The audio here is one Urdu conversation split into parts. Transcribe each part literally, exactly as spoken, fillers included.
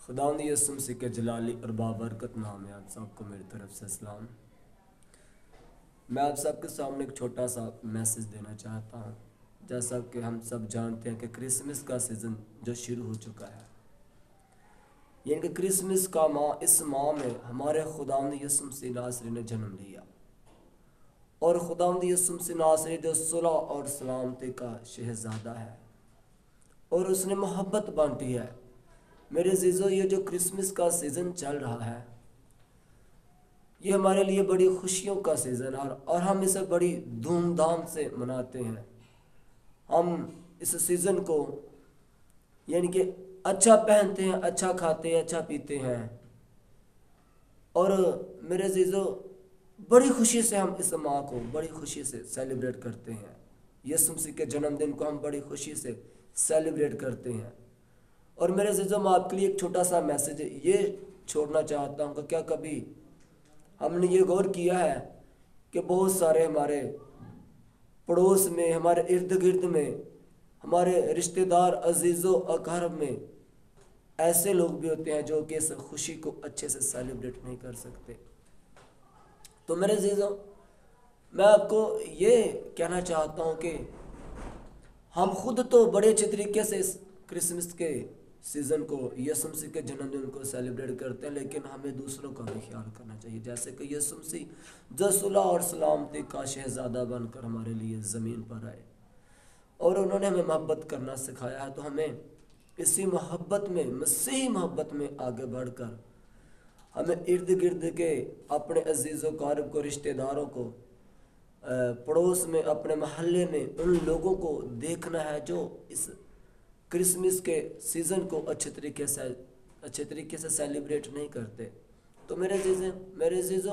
خداوند یسوع مسیح کے جلالی اور بابرکت نام ہے آپ سب کو میری طرف سے اسلام۔ میں آپ سب کے سامنے ایک چھوٹا سا میسج دینا چاہتا ہوں۔ جیسا کہ ہم سب جانتے ہیں کہ کرسمس کا سیزن جو شروع ہو چکا ہے، یعنی کہ کرسمس کا ماہ، اس ماہ میں ہمارے خداوند یسوع مسیح ناصری نے جنم لیا، اور خداوند یسوع مسیح ناصری جو صلح اور سلامتی کا شہزادہ ہے اور اس نے محبت بانٹی ہے۔ میرے عزیزو، یہ جو کرسمس کا سیزن چل رہا ہے، یہ ہمارے لیے بڑی خوشیوں کا سیزن ہے، اور ہم اسے بڑی دھوم دھام سے مناتے ہیں۔ ہم اس سیزن کو یعنی کہ اچھا پہنتے ہیں، اچھا کھاتے ہیں، اچھا پیتے ہیں، اور میرے عزیزو بڑی خوشی سے ہم اس ماہ کو بڑی خوشی سے سیلیبریٹ کرتے ہیں۔ یسوع مسیح کے جنم دن کو ہم بڑی خوشی سے سیلیبریٹ کرتے ہیں۔ اور میرے عزیزو، میں آپ کے لیے ایک چھوٹا سا میسج یہ چھوڑنا چاہتا ہوں کہ کیا کبھی ہم نے یہ غور کیا ہے کہ بہت سارے ہمارے پڑوس میں، ہمارے ارد گرد میں، ہمارے رشتہ دار، عزیز و اقارب میں ایسے لوگ بھی ہوتے ہیں جو کہ اس خوشی کو اچھے سے سیلیبریٹ نہیں کر سکتے۔ تو میرے عزیزو، میں آپ کو یہ کہنا چاہتا ہوں کہ ہم خود تو بڑے اچھے طریقے سے اس کرسمس کے سیزن کو، یسوع مسیح کے جنم دن کو سیلیبریٹ کرتے ہیں، لیکن ہمیں دوسروں کا بھی خیال کرنا چاہیے۔ جیسے کہ یسوع مسیح جو صلح اور سلامتی کا شہزادہ بن کر ہمارے لیے زمین پر آئے اور انہوں نے ہمیں محبت کرنا سکھایا ہے، تو ہمیں اسی محبت میں، مسیحی محبت میں آگے بڑھ کر ہمیں ارد گرد کے اپنے عزیز و اقارب کو، رشتہ داروں کو، پڑوس میں، اپنے محلے میں ان لوگوں کو دیکھنا ہے جو اس کرسمس کے سیزن کو اچھے طریقے سے اچھے طریقے سے سیلیبریٹ نہیں کرتے۔ تو میرے عزیزیں میرے عزیزوں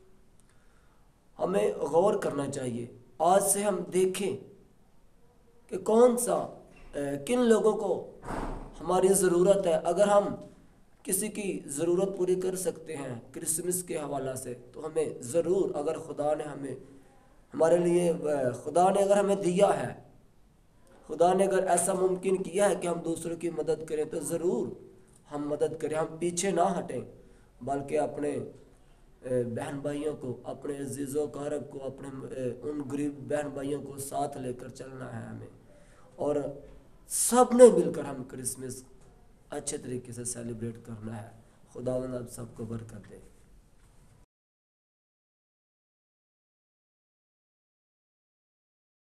ہمیں غور کرنا چاہیے۔ آج سے ہم دیکھیں کہ کون سا کن لوگوں کو ہماری ضرورت ہے۔ اگر ہم کسی کی ضرورت پوری کر سکتے ہیں کرسمس کے حوالہ سے، تو ہمیں ضرور، اگر خدا نے ہمیں ہمارے لیے خدا نے اگر ہمیں دیا ہے، خدا نے اگر ایسا ممکن کیا ہے کہ ہم دوسروں کی مدد کریں، تو ضرور ہم مدد کریں، ہم پیچھے نہ ہٹیں، بلکہ اپنے بہن بھائیوں کو، اپنے عزیز و اقارب کو، اپنے ان غریب بہن بھائیوں کو ساتھ لے کر چلنا ہے ہمیں، اور سب نے مل کر ہم کرسمس اچھے طریقے سے سیلیبریٹ کرنا ہے۔ خداوند آپ سب کو برکت دے۔